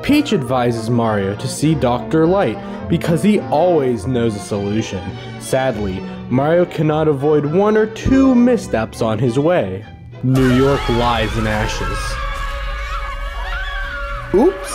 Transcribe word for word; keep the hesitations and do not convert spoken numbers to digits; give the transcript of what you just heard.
Peach advises Mario to see Doctor Light because he always knows a solution. Sadly, Mario cannot avoid one or two missteps on his way. New York lies in ashes. Oops!